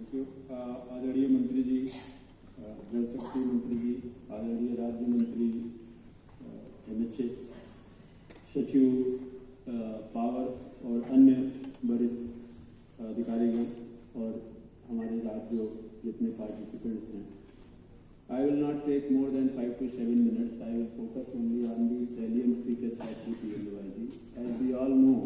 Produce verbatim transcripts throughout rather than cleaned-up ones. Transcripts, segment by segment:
Thank you. आदरणीय मंत्री जी, जल शक्ति मंत्री जी, आदरणीय राज्य मंत्री एम एच ए सचिव पावर और अन्य वरिष्ठ अधिकारीगण और हमारे साथ जो जितने पार्टिसिपेंट्स हैं, I will not take more than five to seven minutes. I will focus only on the salient features of the P M A Y G. As we all know,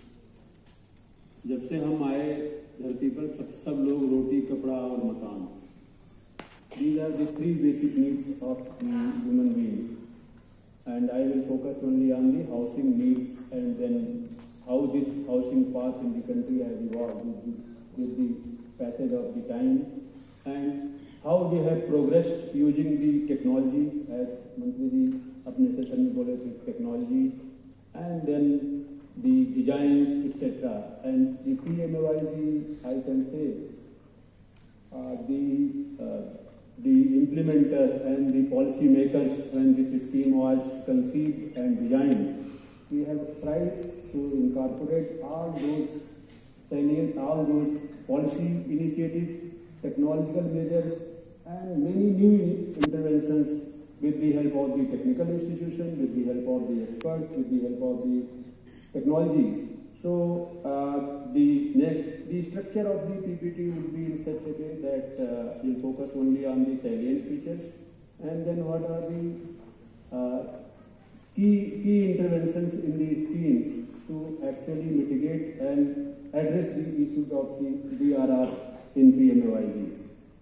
जब से हम आए धरती पर सब सब लोग रोटी, कपड़ा और मकान, these are the three basic needs of the human beings. And I will focus only on the housing needs and then how this housing path in the country has evolved with the, with the passage of the time and how they have progressed using the technology, as मंत्री जी अपने session में बोले थे, technology, and then the designs, et cetera. And the P M A Y G, I can say, uh, the uh, the implementer and the policy makers when this scheme was conceived and designed, we have tried to incorporate all those salient, all those policy initiatives, technological measures, and many new interventions with the help of the technical institution, with the help of the experts, with the help of the technology. So uh, the next, the structure of the P P T will be in such a way that uh, we'll focus only on the salient features, and then what are the uh, key key interventions in the schemes to actually mitigate and address the issues of the D R R in P M A Y G.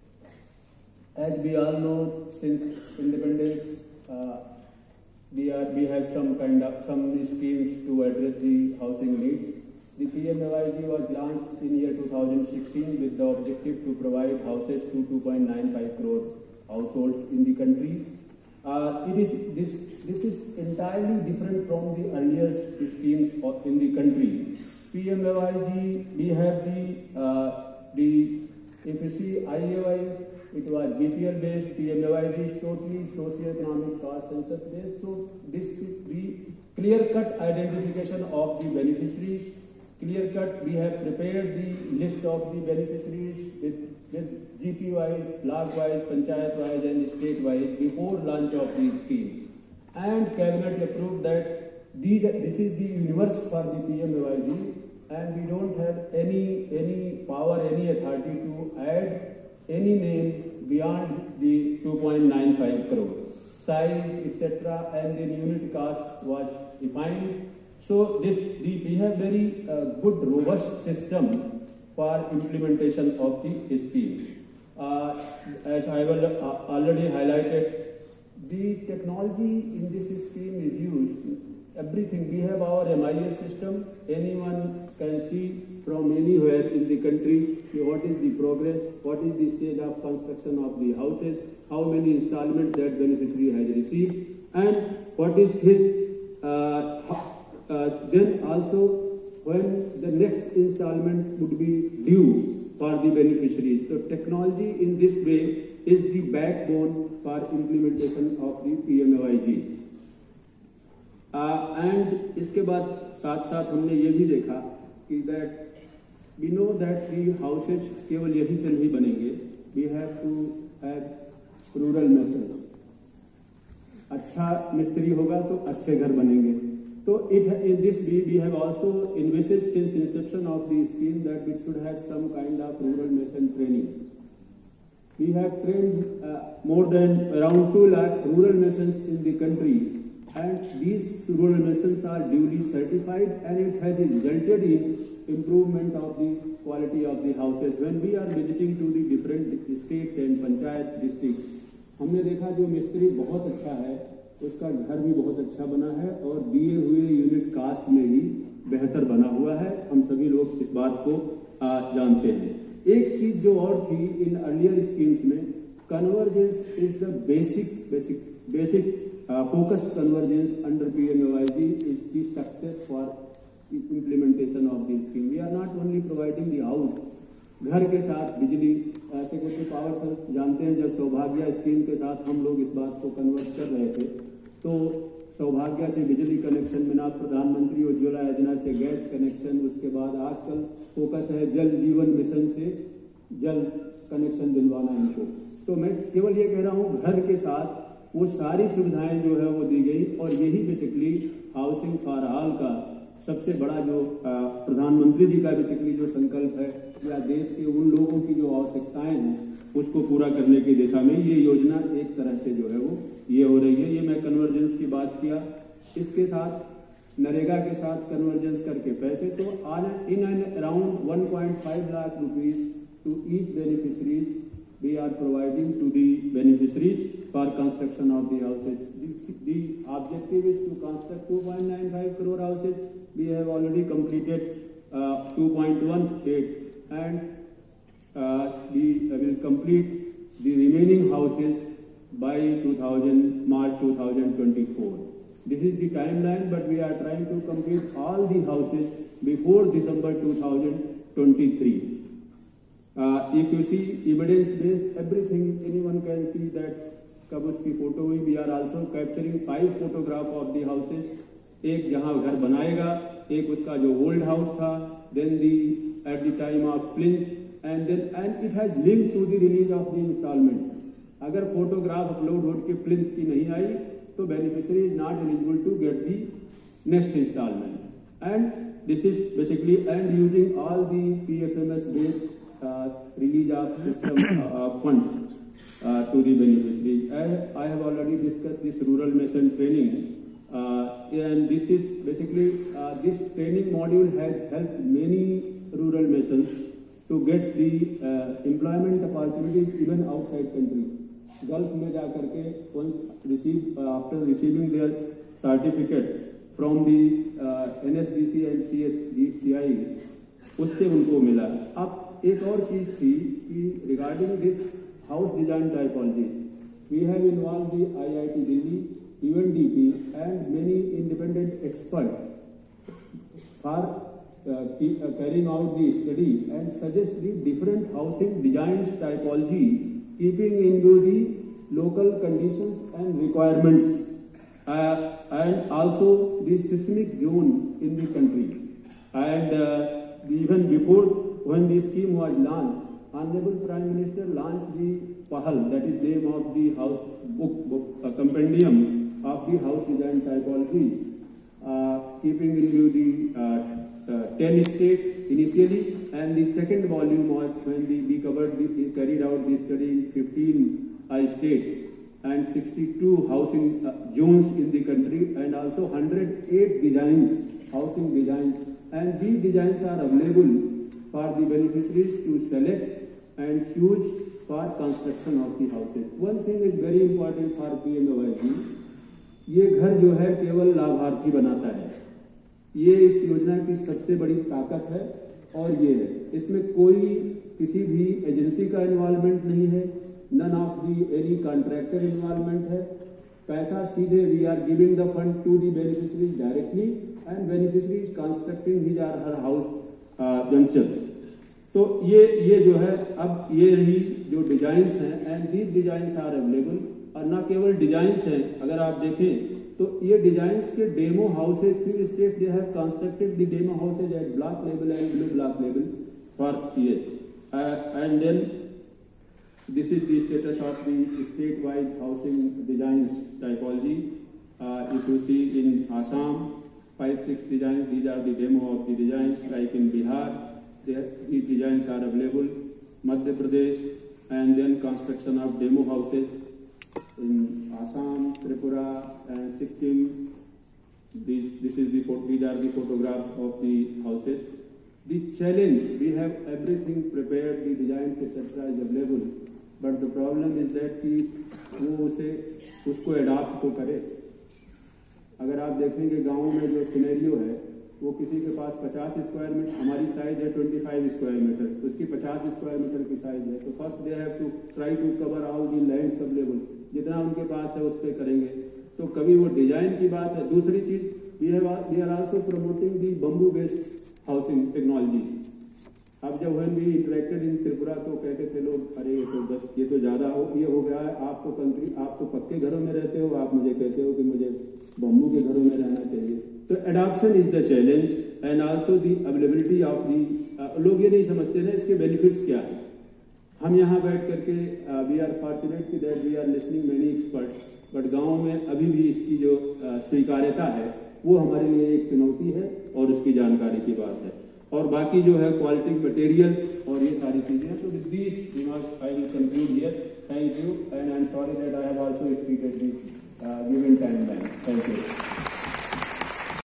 As we all know, since independence, uh, we are we have some kind of some schemes to address the housing needs. The P M A Y G was launched in year two thousand sixteen with the objective to provide houses to two point nine five crore households in the country. Uh, it is this this is entirely different from the earlier schemes of, in the country. P M A Y G, we have the uh, the if you see I A Y. It was B P L based. P M A Y G is totally socio-economic cost census based. So this is the clear-cut identification of the beneficiaries. Clear-cut, we have prepared the list of the beneficiaries with, with G P wise, block wise, panchayat wise, and state wise before launch of the scheme. And cabinet approved that these this is the universe for the P M A Y G, and we don't have any any power, any authority to add any name beyond the two point nine five crore. Size, et cetera, and then unit cost was defined. So this the, we have very uh, good, robust system for implementation of the scheme. Uh, as I will uh, already highlighted, the technology in this scheme is used. Everything, we have our M I S system. Anyone can see from anywhere in the country what is the progress, what is the stage of construction of the houses, how many installments that beneficiary has received, and what is his, uh, uh, then also when the next installment would be due for the beneficiaries. So technology in this way is the backbone for implementation of the P M A Y G. And इसके बाद साथ साथ हमने ये भी देखा कि that we know that the houses केवल यही से नहीं बनेंगे. We have to have rural masons. अच्छा मिस्त्री होगा तो अच्छे घर बनेंगे. तो it in this we we have also invested since inception of the scheme that we should have some kind of rural mason training. We have trained more than around two lakh rural masons in the country. And these rural masons are duly certified, and it has resulted in improvement of the quality of the houses. When we are visiting to the different states and panchayat districts, हमने देखा जो मिस्त्री बहुत अच्छा है, उसका घर भी बहुत अच्छा बना है और दिए हुए यूनिट कास्ट में ही बेहतर बना हुआ है. हम सभी लोग इस बात को आ, जानते हैं. एक चीज जो और थी इन अर्लियर स्कीम्स में, convergence is the basic basic basic Uh, focused convergence under P M A Y G is the success for implementation of the scheme. We are not only providing the house, घर के साथ बिजली. ऐसे कुछ power sir जानते हैं, जब सौभाग्य स्कीम के साथ हम लोग इस बात को कन्वर्ट कर रहे थे तो सौभाग्य से बिजली कनेक्शन मिला, प्रधानमंत्री उज्ज्वला योजना से गैस कनेक्शन, उसके बाद आजकल फोकस है जल जीवन मिशन से जल कनेक्शन दिलवाना इनको। तो मैं केवल ये कह रहा हूँ घर के साथ वो सारी सुविधाएं जो है वो दी गई, और यही बेसिकली हाउसिंग फॉर ऑल का सबसे बड़ा जो प्रधानमंत्री जी का बेसिकली जो संकल्प है, या देश के उन लोगों की जो आवश्यकताएं हैं उसको पूरा करने की दिशा में ये योजना एक तरह से जो है वो ये हो रही है। ये मैं कन्वर्जेंस की बात किया, इसके साथ नरेगा के साथ कन्वर्जेंस करके पैसे तो आज in and around one point five lakh rupees to each beneficiaries we are providing to the beneficiaries for construction of the houses. The, the objective is to construct two point nine five crore houses. We have already completed uh, two point one eight, and uh, we will complete the remaining houses by March two thousand twenty-four. This is the timeline, but we are trying to complete all the houses before December two thousand twenty-three. Uh, if you see evidence-based everything, anyone can see that कब उसकी photo हुई. We are also capturing five photograph of the houses. एक जहाँ घर बनाएगा, एक उसका जो old house था, then the at the time of plinth, and then and it has linked to the release of the installment. अगर फोटोग्राफ अपलोड हो के plinth की नहीं आई तो beneficiary is not eligible to get the next installment. And this is basically and using all the P F M S based Uh, release of system uh, funds uh, to the beneficiaries. I, I have already discussed this rural mason training, uh, and this is basically uh, this training module has helped many rural masons to get the uh, employment opportunities even outside country. Gulf में जा करके once receive uh, after receiving their certificate from the uh, N S D C and C S C I, उससे उनको मिला. अब एक और चीज थी कि regarding this house design typologies, we have involve the I I T Delhi, U N D P and many independent expert for carrying out the study and suggest the different housing design typology keeping in to the local conditions and requirements and also the seismic zone in the country. And even before when the scheme was launched, Honorable Prime Minister launched the Pahal, that is name of the house book, book a compendium of the house design typologies, uh, keeping in view the uh, uh, ten states initially, and the second volume was when the, we covered the, carried out the study in fifteen uh, states and sixty-two housing uh, zones in the country, and also one hundred eight designs, housing designs, and these designs are available for the beneficiaries to select and choose for construction of the houses. One thing is very important for P M A Y G, ये घर जो है केवल लाभार्थी बनाता है. ये इस योजना की सबसे बड़ी ताकत है, और ये है इसमें कोई किसी भी एजेंसी का इन्वॉल्वमेंट नहीं है, none of the any contractor involvement है. पैसा सीधे we are giving the fund to the beneficiaries directly, and beneficiary is constructing his or her house themselves. तो ये ये जो है अब ये रही जो डिजाइंस हैं, and these designs are available. और न केवल डिजाइंस हैं, अगर आप देखें तो ये डिजाइंस के demo houses three state they have constructed the demo houses at block level and blue block level for ये. And then this is the status of the state wise housing designs typology. If you see in Assam five six designs, these are the demo of the designs. Like in Bihar, these designs are available. Madhya Pradesh, and then construction of demo houses in Assam, Tripura, and Sikkim. These this is the these are the photographs of the houses. The challenge, we have everything prepared, the designs et cetera is available, but the problem is that कि वो उसे उसको adopt तो करे. अगर आप देखेंगे गाँव में जो सिनेरियो है, वो किसी के पास पचास स्क्वायर मीटर, हमारी साइज है पच्चीस स्क्वायर मीटर, उसकी पचास स्क्वायर मीटर की साइज है, तो first they have to try to cover all the lands available, जितना उनके पास है उस पर करेंगे. तो कभी वो डिजाइन की बात है. दूसरी चीज, we have we are also promoting the bamboo based housing technology. अब जब when we interacted in Tripura तो कहते थे लोग, अरे ये तो बस ये तो ज़्यादा हो ये हो गया है, आप तो कंक्री आप तो पक्के घरों में रहते हो, आप मुझे कहते हो कि मुझे बम्बू के घरों में रहना चाहिए. तो adoption is the challenge, and also the availability of the. लोग ये नहीं समझते ना इसके बेनिफिट्स क्या है. हम यहाँ बैठ करके वी आर फॉर्चुनेट कि that we are listening many experts, but गाँव में अभी भी इसकी जो uh, स्वीकार्यता है वो हमारे लिए एक चुनौती है और उसकी जानकारी की बात है। और बाकी जो है क्वालिटी मटेरियल्स और ये सारी चीजें, तो with these remarks I will conclude here. Thank you and I am sorry that I have also exceeded the given timeline. Thank you.